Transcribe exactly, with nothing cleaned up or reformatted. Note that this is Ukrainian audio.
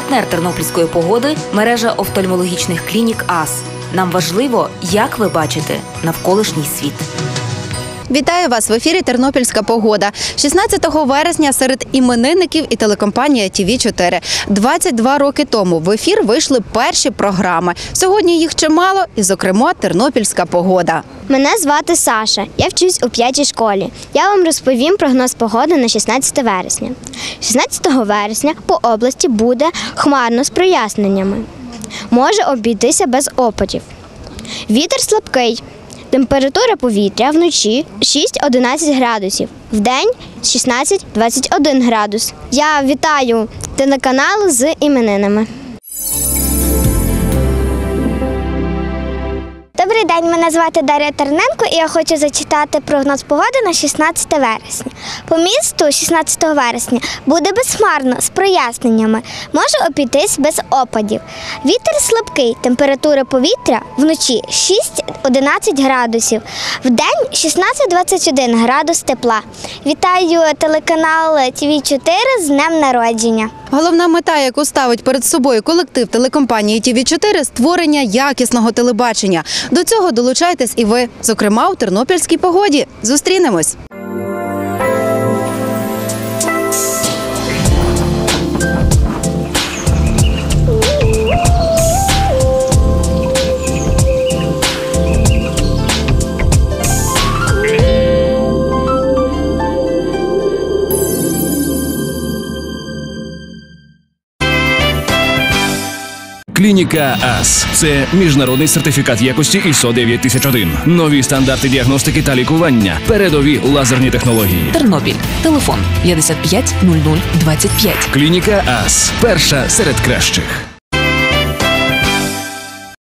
Партнер тернопільської погоди – мережа офтальмологічних клінік АС. Нам важливо, як ви бачите навколишній світ. Вітаю вас в ефірі «Тернопільська погода». шістнадцятого вересня серед іменинників і телекомпанія Ті Ві чотири. двадцять два роки тому в ефір вийшли перші програми. Сьогодні їх чимало і, зокрема, «Тернопільська погода». Мене звати Саша, я вчусь у п'ятій школі. Я вам розповім прогноз погоди на шістнадцяте вересня. шістнадцятого вересня по області буде хмарно з проясненнями. Може обійтися без опадів. Вітер слабкий. Температура повітря вночі шість-одинадцять градусів, вдень шістнадцять - двадцять один градус. Я вітаю телеканал з іменинами. Добрий день, мене звати Дар'я Терненко і я хочу зачитати прогноз погоди на шістнадцяте вересня. По місту шістнадцятого вересня буде безхмарно з проясненнями, може обійтись без опадів. Вітер слабкий, температура повітря вночі шість-одинадцять градусів, вдень шістнадцять - двадцять один градус тепла. Вітаю телеканал Ті Ві чотири з днем народження. Головна мета, яку ставить перед собою колектив телекомпанії Ті Ві чотири – створення якісного телебачення. До цього долучайтесь і ви, зокрема у тернопільській погоді. Зустрінемось! Клініка АС – це міжнародний сертифікат якості ай ес о дев'ять тисяч один. Нові стандарти діагностики та лікування. Передові лазерні технології. Тернопіль. Телефон п'ятдесят п'ять нуль нуль двадцять п'ять. Клініка АС – перша серед кращих.